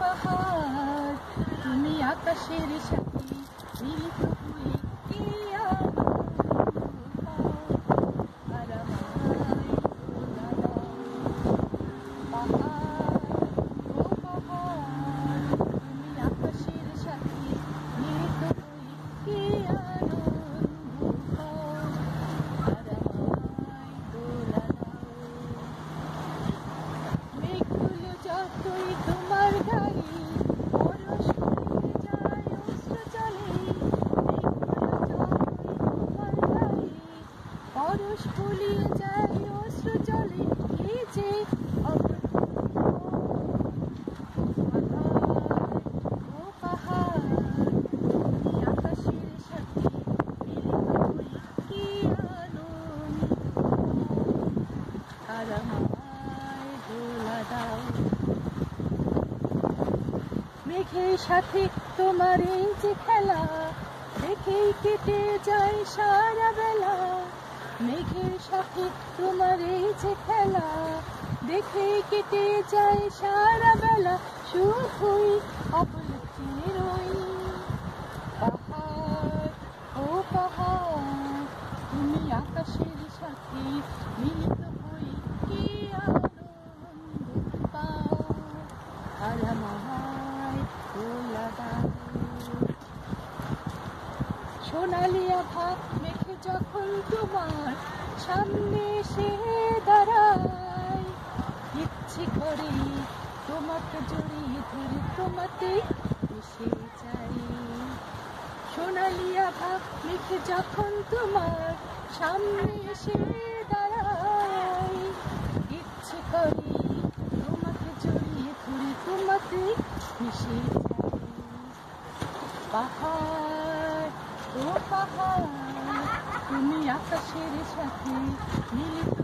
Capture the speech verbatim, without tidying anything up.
পাহাড় তুমি আকাশের সাথে মিলিত হয়ে কি আনন্দ আর আমায় দোলা দাও। পাহাড় ও পাহাড় তুমি আকাশের সাথে মিলিত হয়ে কি আনন্দ আর আমায় দোলা দাও। মেঘগুলো যতই তোমার গায়ে পরশ ফুলিয়ে যায় অশ্রু জলে, মেঘগুলো যতই তোমার গায়ে পরশ ফুলিয়ে যায় অশ্রু জলে, এই যে অপূর্ব পাহাড় ও পাহাড় তুমি আকাশের সাথে মিলিত হয়ে কি আনন্দ আর আমায় দোলা দাও। মেঘের সাথে তোমার এই যে খেলা দেখেই কেটে যায় সারা বেলা, মেঘের সাথে তোমার এই যে খেলা দেখেই কেটে যায় সারা বেলা, শুধুই অবল চেয়ে রই। পাহাড় ও পাহাড় তুমি আকাশের সাথে মিলিত হয়ে কি আনন্দ পাও আর আমায় দোলা দাও। সোনালি আভা মেঘে যখন তোমার সামনে এসে দাঁড়ায়, ইচ্ছে করে তোমাকে জড়িয়ে ধরে তোমাতে মিশে যাই। সোনালি আভা মেঘে যখন তোমার সামনে এসে দাঁড়ায়, ইচ্ছে করে তোমাকে জড়িয়ে ধরে তোমাতে মিশে যাই। পাহাড় ও পাহাড় তুমি আকাশের সাথে মিলিত